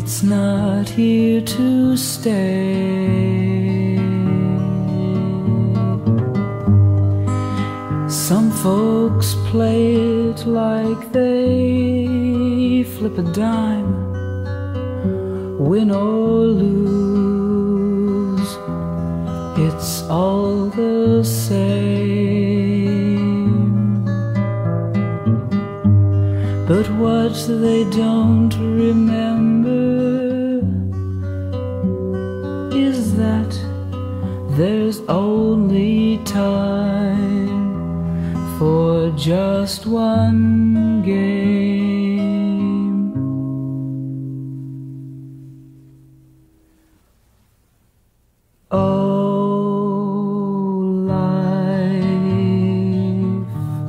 It's not here to stay. Some folks play it like they flip a dime, win or lose, it's all the same. But what they don't remember is that there's only time for just one game. Oh, life.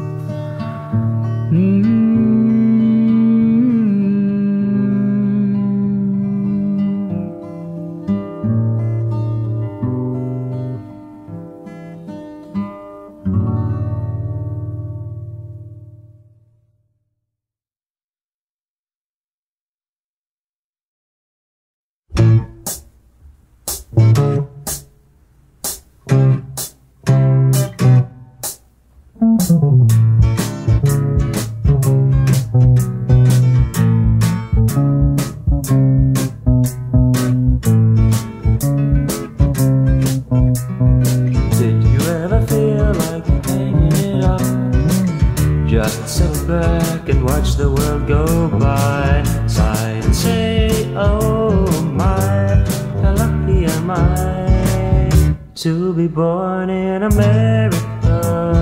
Did you ever feel like hanging it up? Just sit back and watch the world go by. Sigh and say, oh my, how lucky am I to be born in America.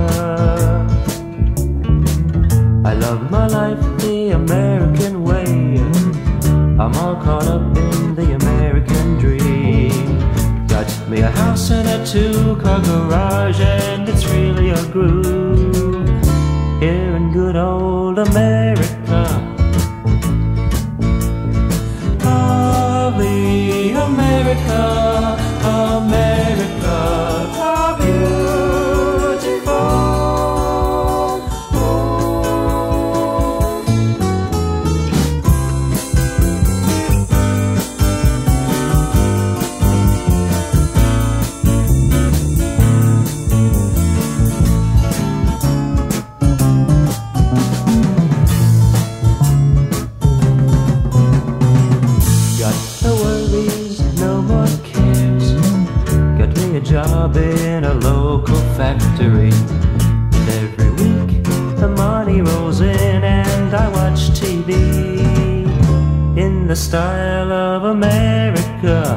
I love my life the American way. I'm all caught up in the American dream. Got me a house and a two-car garage, and it's really a groove here in good old America. Lovely America, America, how beautiful. Job in a local factory, and every week the money rolls in and I watch TV in the style of America.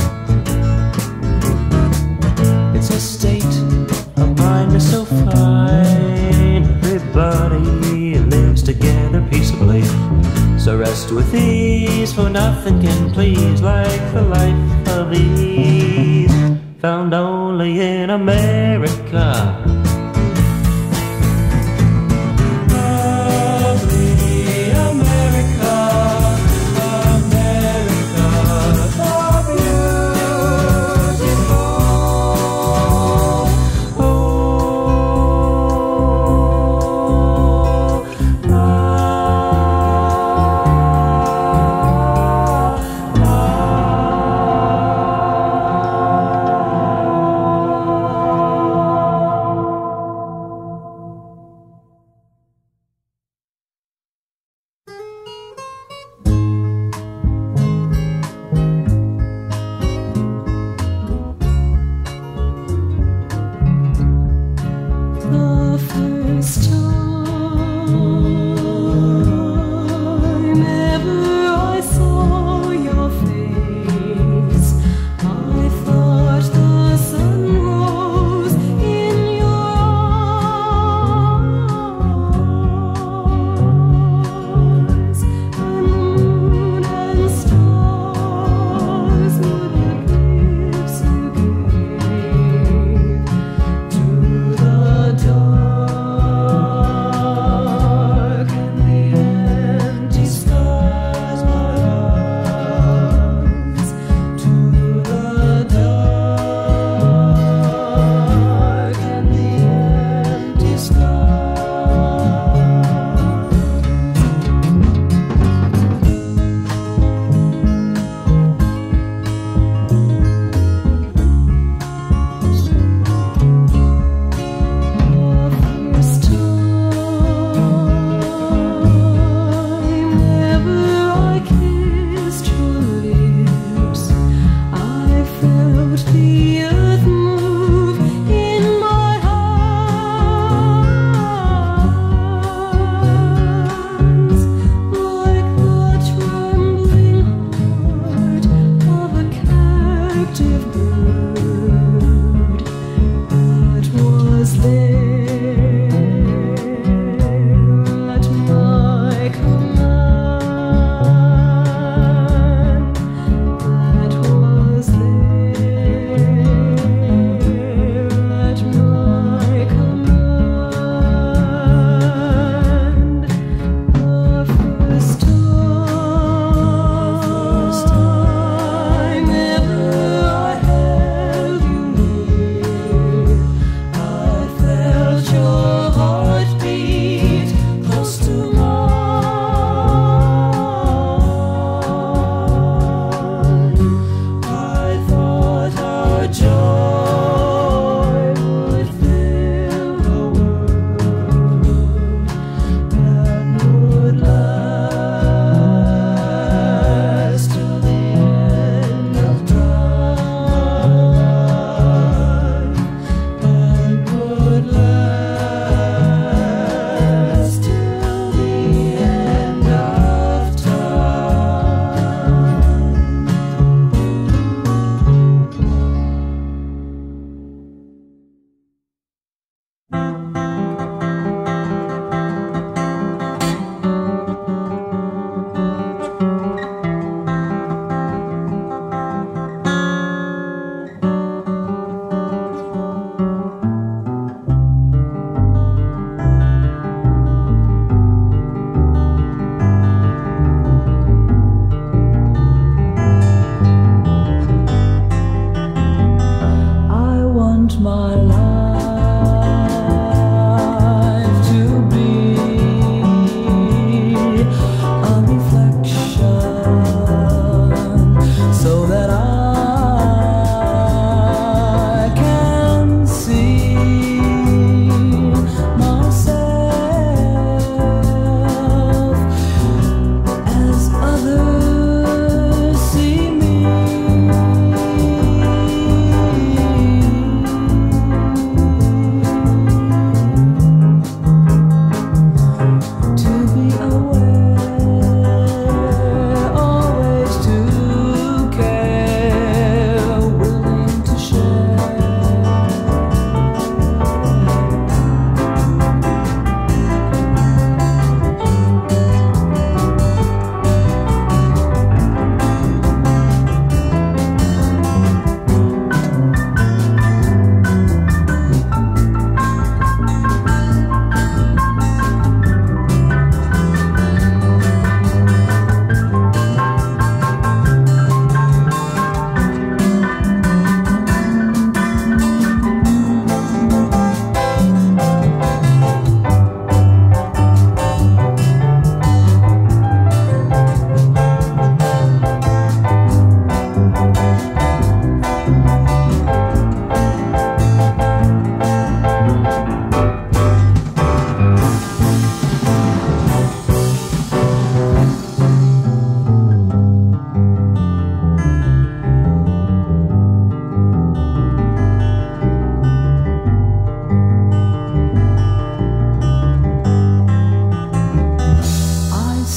It's a state of mind so fine, everybody lives together peaceably, so rest with ease, for nothing can please like the life of ease found only in America. Lovely America, America, the beautiful. Oh, la, la.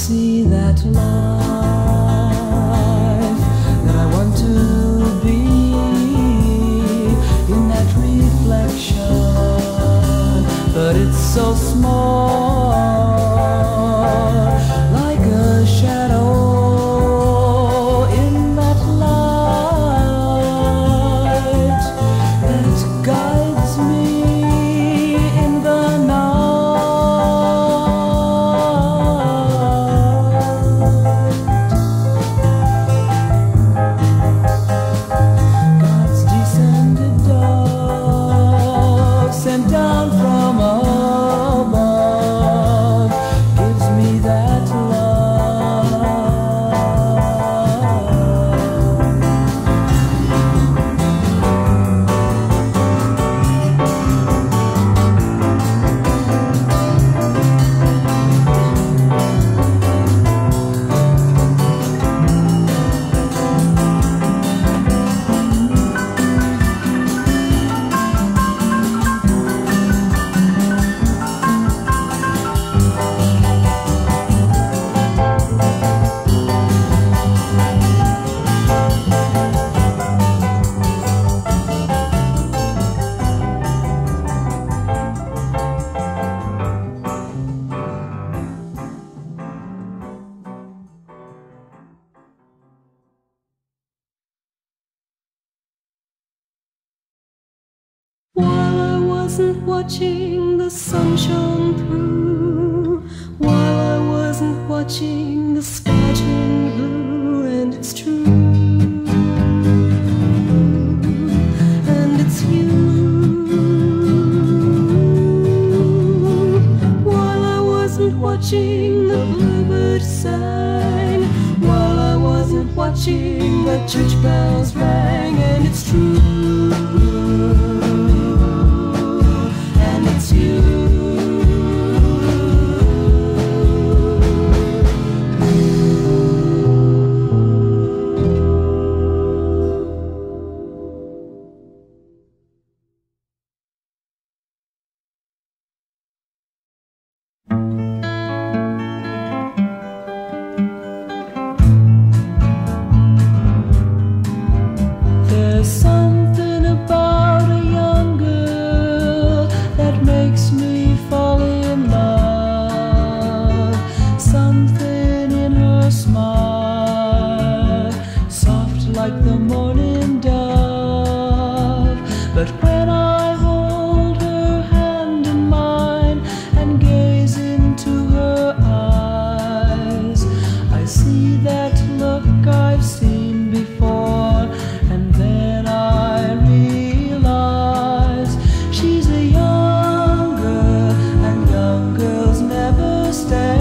see that life that I want to be in that reflection, but it's so small, like a shadow in that light that guides me in the God's descended dove, sent down from above, gives me that While I wasn't watching the sun shone through, while I wasn't watching the sky turn blue, and it's true, and it's you. While I wasn't watching the bluebird sing, while I wasn't watching the church bells rang, and it's true. It's you. There's something about a young girl that makes me fall in love. Something in her smile, soft like the morning dove. But when I hold her hand in mine and gaze into her eyes, I see that look I've seen before, and then I realize she's a young girl, and young girls never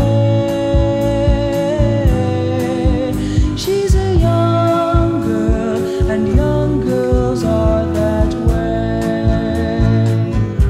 stay. She's a young girl, and young girls are that way.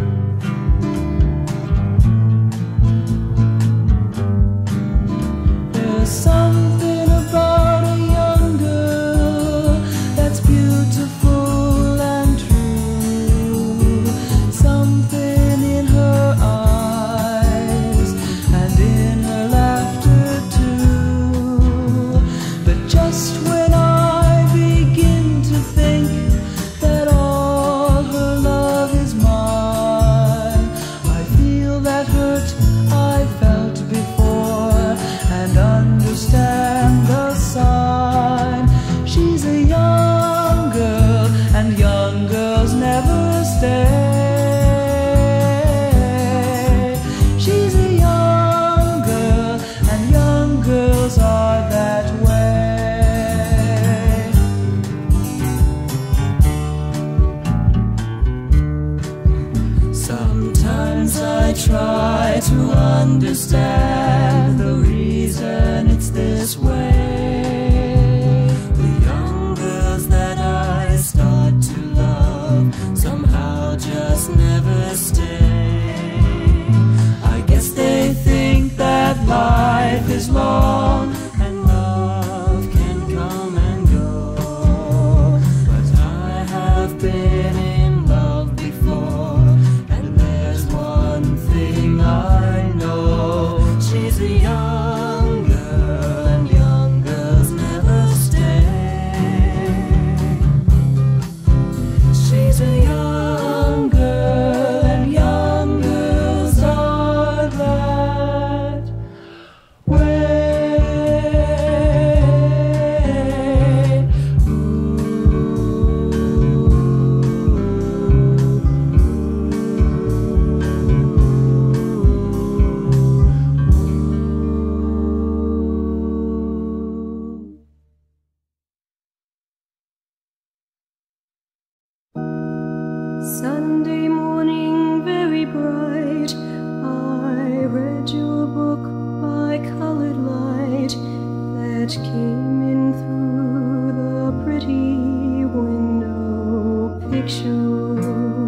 There's something about a young girl that's beautiful and true, something in her eyes and in her laughter too. But just when I begin to think that all her love is mine, I feel that hurt I felt before and understand the sign. She's a young girl, and young girls never stay. She's a young girl, and young girls are that way. Sometimes I try to understand the reason it's this way. The young girls that I start to love somehow just never stay. I guess they think that life is long and love can come and go. But I have been in love before, and there's one thing I know. She's a young girl, light that came in through the pretty window picture.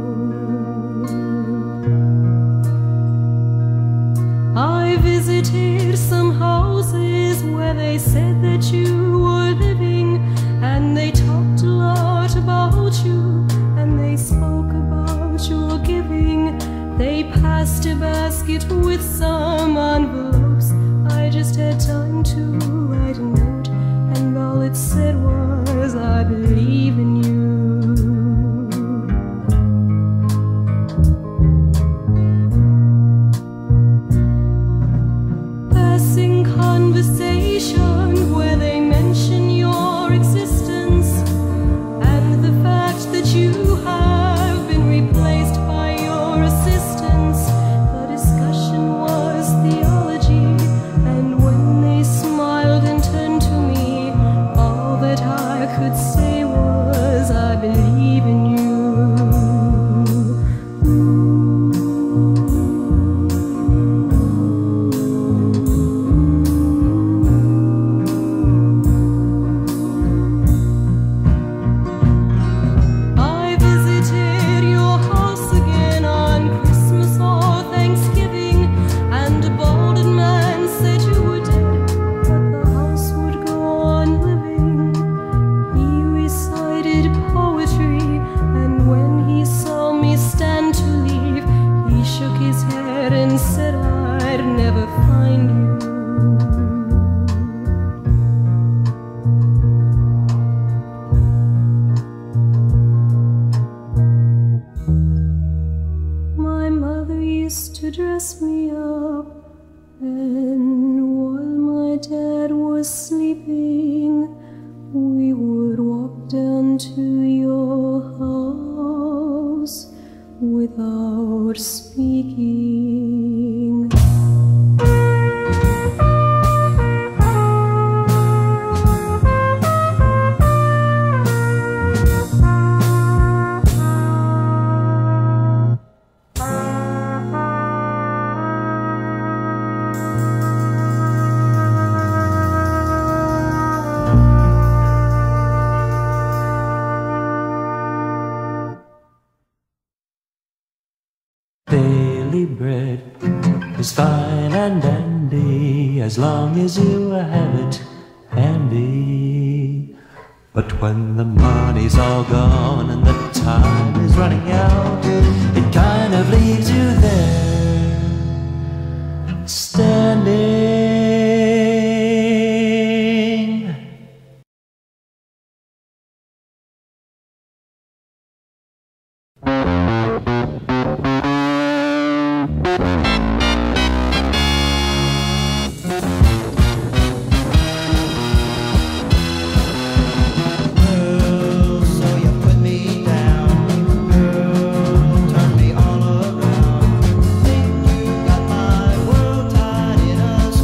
I visited some houses where they said that you were living, and they talked a lot about you, and they spoke about your giving. They passed a basket with some envelopes. I just had time to write a note, and all it said was, I believe in you. Passing conversation where they mention your existence and the fact that you have been replaced by your assistants. The discussion was theology, and when they smiled and turned to me, all that I could say was, I believe in you. I visited your house again on Christmas or Thanksgiving, and a bald man said you were dead, but the house would go on living. He recited poetry, and when he saw me stand to leave, he shook his head and said I'd never find you. My mother used to dress me up, and while my dad was sleeping, we would walk down to your house without speaking. Daily bread is fine and dandy as long as you have it handy. But when the money's all gone and the time is running out, it kind of leaves you there standing. Girl, so you put me down. Girl, turn me all around. Think you got my world tied in a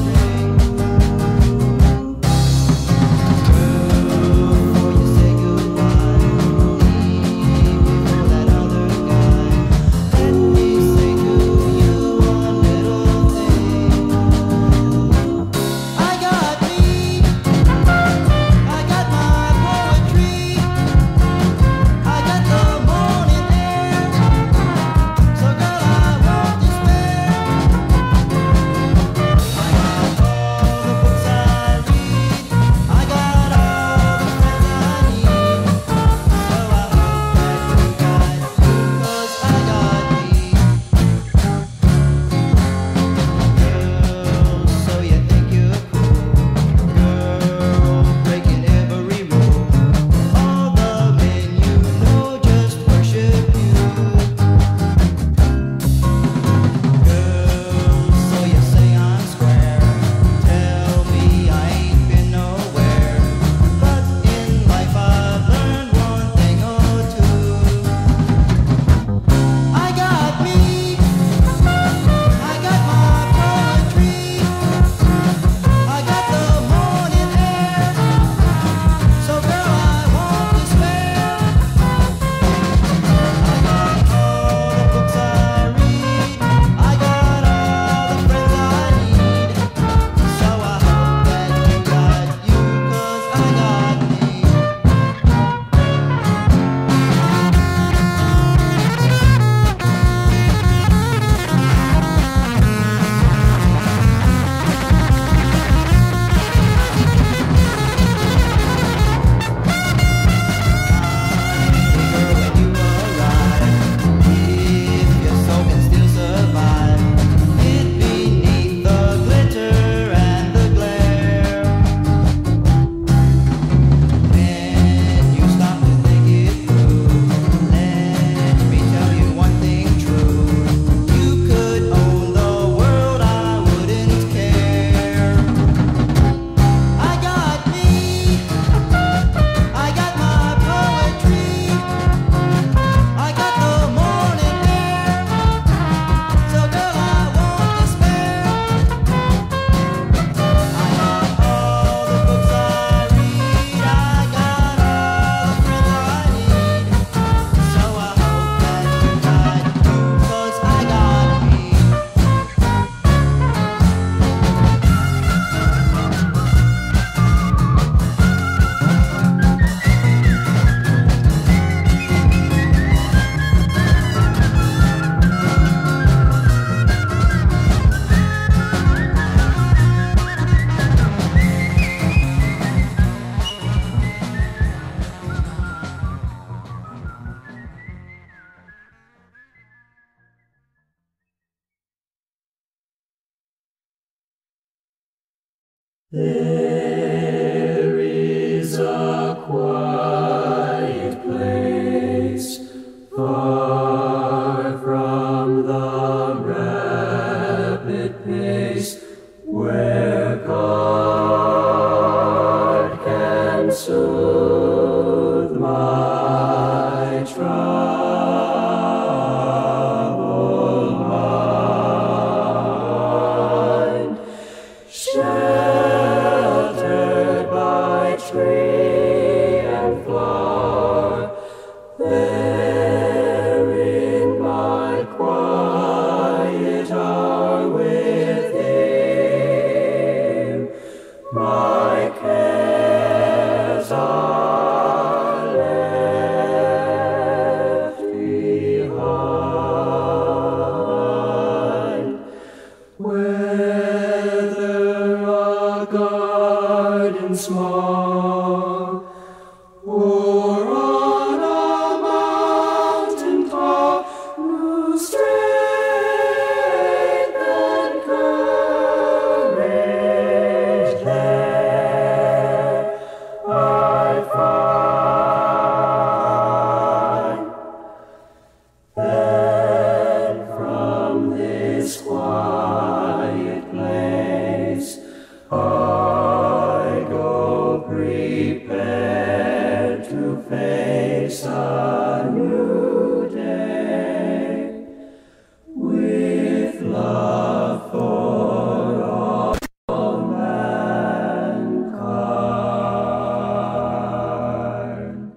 There is a quiet place far from the rapid pace where God can soothe my troubled mind. Sheltered by tree and flower, there in my quiet hour with Him, my cares are left behind. Whether a garden small or on a mountain top, new strength and courage there I find. Then from this quiet place I go prepared to face a new day with love for all mankind.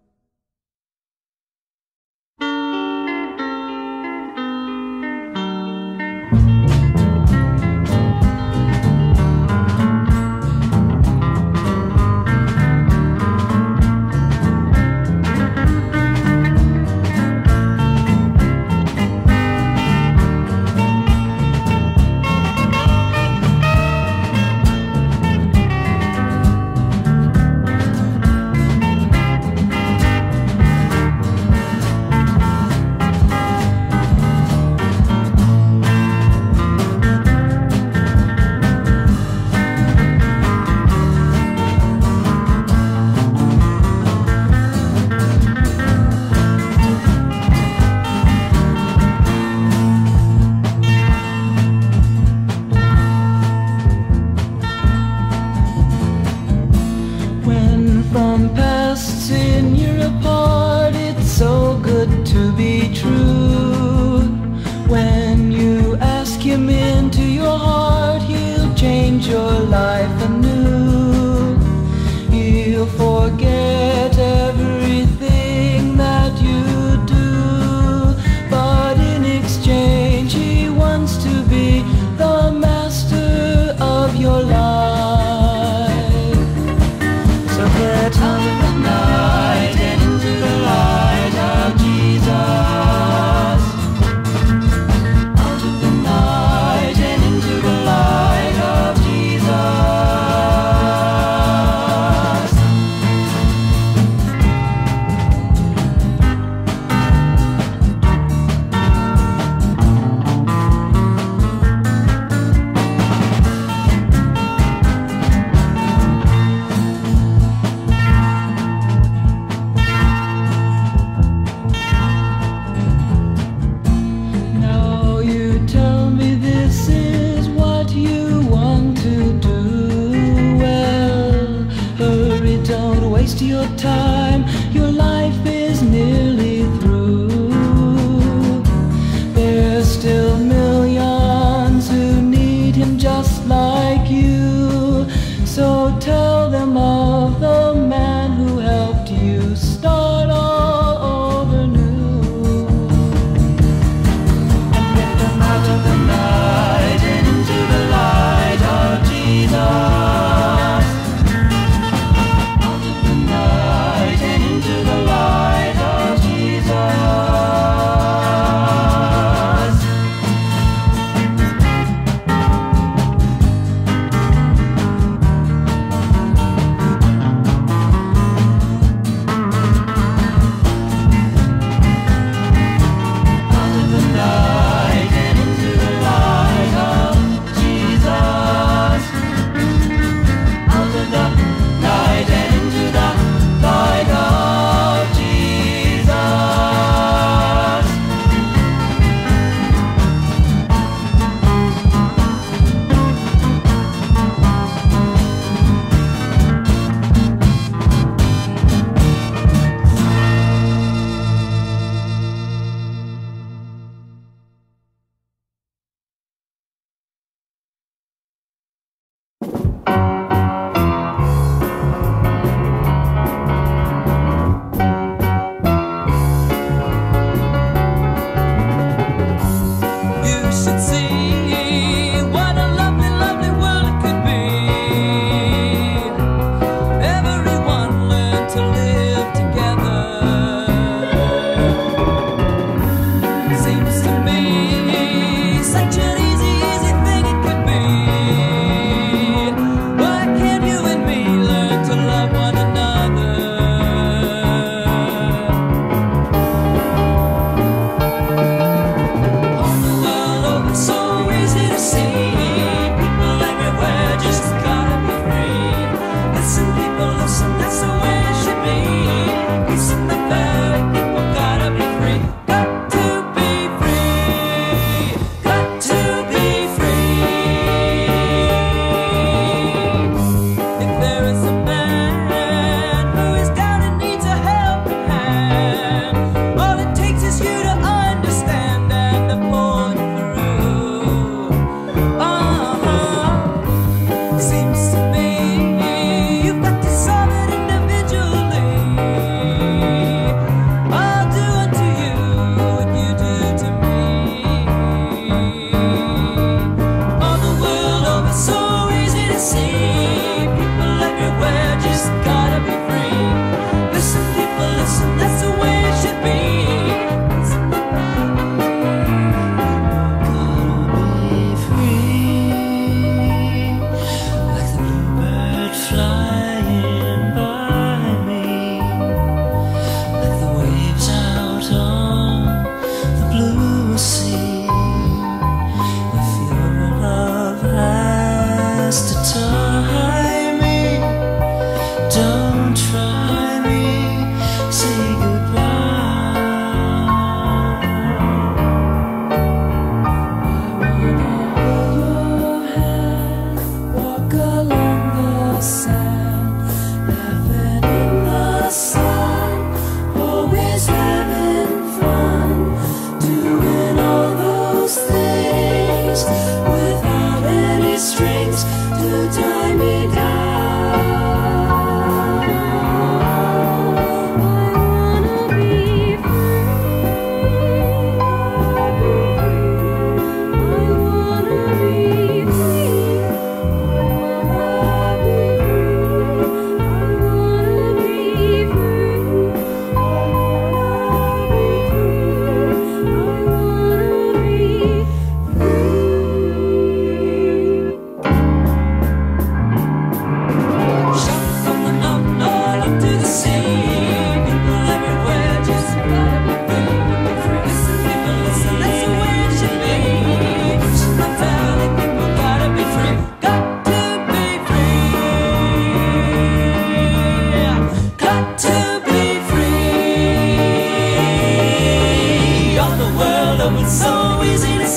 When from past sin you're apart, it's so good to be true. When you ask Him into your heart, He'll change your life anew. He'll forget everything that you do, but in exchange He wants to be the master of your life. So get out of the night and into the light of Jesus. Out of the night and into the light of Jesus. Now you tell me this is what you want to do. Well, hurry, don't waste your time. Your life is nearly through. There's still millions who need Him just like you. So tell them of the man who helped you start all over new. Get them out of the night and into the light of Jesus. Out of the night and into the light of Jesus.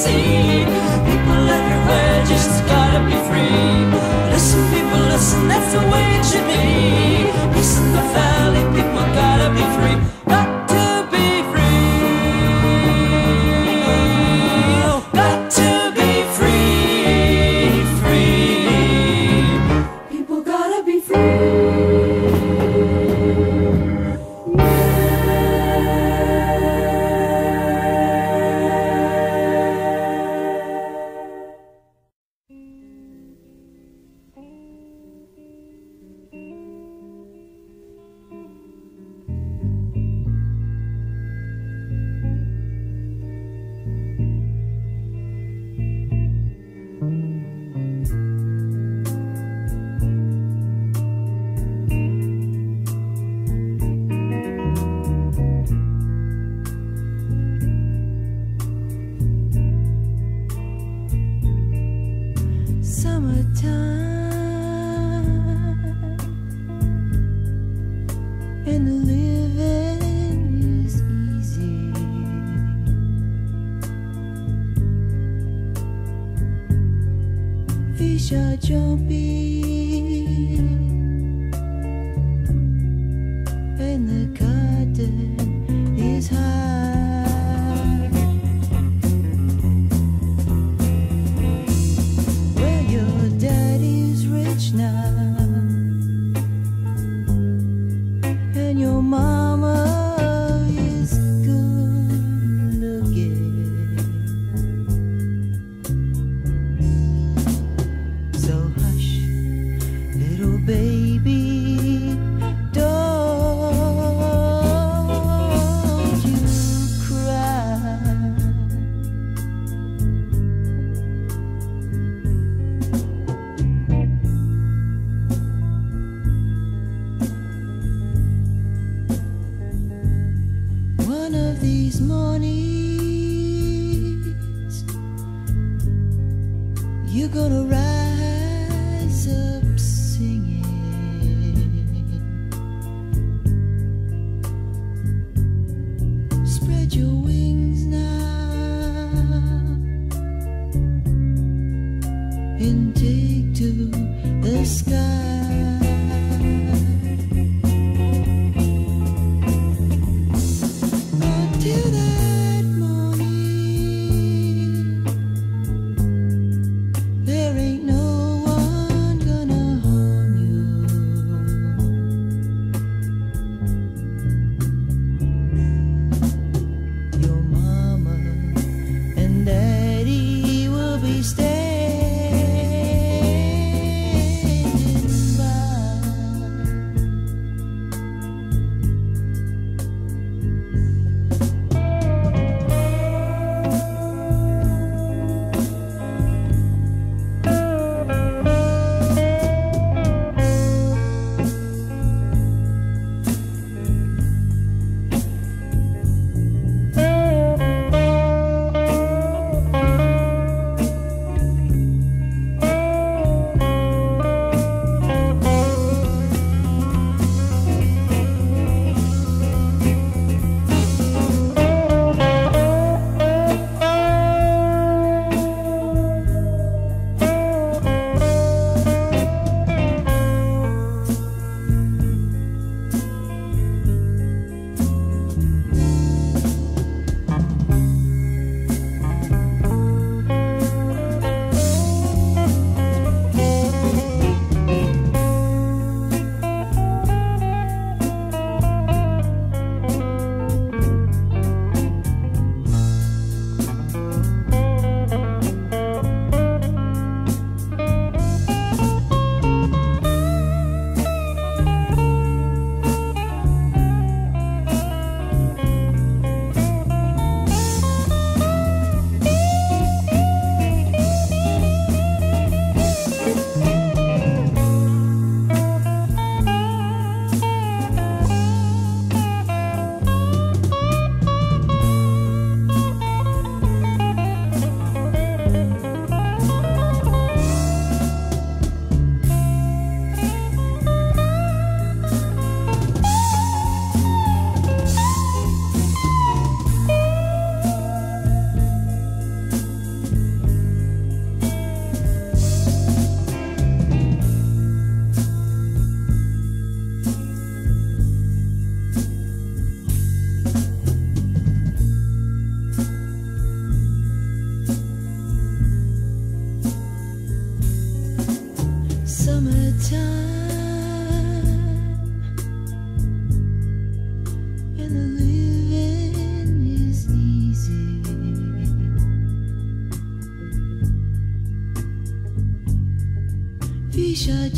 see. People everywhere just gotta be free. Listen, people, listen, that's the way it should be. Peace in the valley, people gotta be free. Got to be free. Got to be free, free. People gotta be free.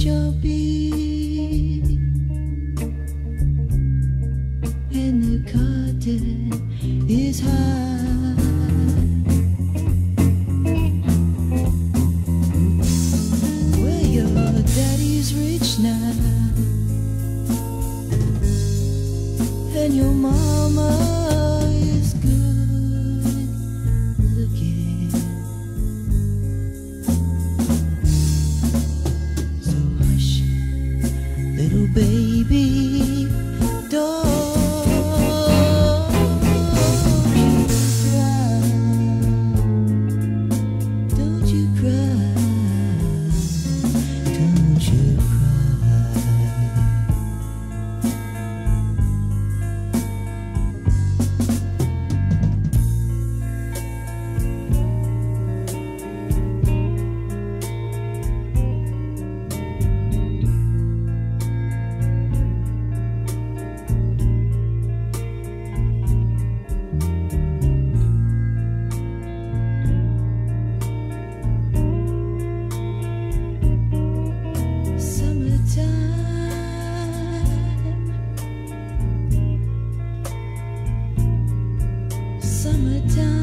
your beat, and the curtain is high. Well, your daddy's rich now, and your mama is good looking. So hush, little baby, don't you cry, don't you cry. Summertime,